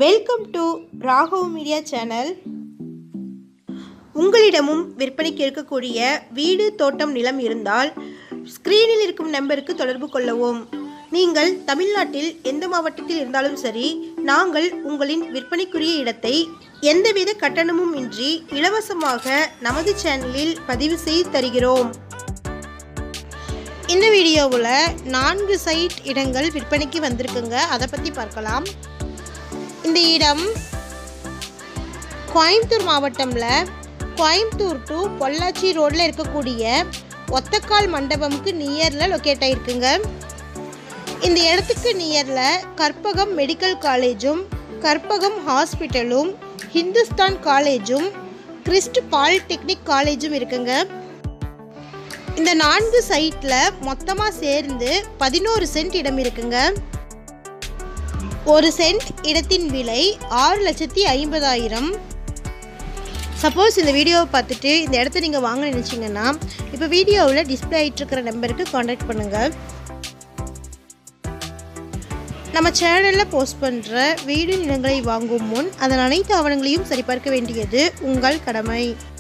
Welcome to Raghav media channel. உங்களிடமும் விற்பனைக்கு இருக்கக்கூடிய வீடு தோட்டம் நிலம் இருந்தால் ஸ்கிரீனில் இருக்கும் நம்பருக்கு தொடர்பு கொள்ளவும். நீங்கள் தமிழ்நாட்டில் எந்த மாவட்டத்தில் இருந்தாலும் சரி, நாங்கள் உங்களின் விற்பனைக்குரிய இடத்தை எந்தவித கட்டணமும் இன்றி இலவசமாக நமது சேனலில் பதிவு செய்து தருகிறோம். இந்த வீடியோவில் 4 சைட் இடங்கள் விற்பனைக்கு வந்திருக்குங்க. அதை பற்றி பார்க்கலாம். இந்த இடம் கோயம்புத்தூர் மாவட்டம்ல கோயம்புத்தூர் டு பொள்ளாச்சி ரோடில் இருக்கக்கூடிய ஒத்தக்கால் மண்டபம்க்கு நியரில் லொக்கேட் ஆகிருக்குங்க. இந்த இடத்துக்கு நியரில் கற்பகம் மெடிக்கல் காலேஜும் கற்பகம் ஹாஸ்பிட்டலும் ஹிந்துஸ்தான் காலேஜும் கிறிஸ்ட் பாலிடெக்னிக் காலேஜும் இருக்குங்க. இந்த 4 சைட்டில் மொத்தமாக சேர்ந்து 11 சென்ட் இடம் இருக்குங்க. 1 சென்ட் இடத்தின் விலை 6,50,000. சப்போஸ் இந்த வீடியோவை பார்த்துட்டு இந்த இடத்த நீங்கள் வாங்க நினச்சிங்கன்னா இப்போ வீடியோவில் டிஸ்பிளே ஆகிட்டு இருக்கிற நம்பருக்கு கான்டாக்ட் பண்ணுங்கள். நம்ம சேனலில் போஸ்ட் பண்ணுற வீடு நிலங்களை வாங்கும் முன் அதன் அனைத்து ஆவணங்களையும் சரிபார்க்க வேண்டியது உங்கள் கடமை.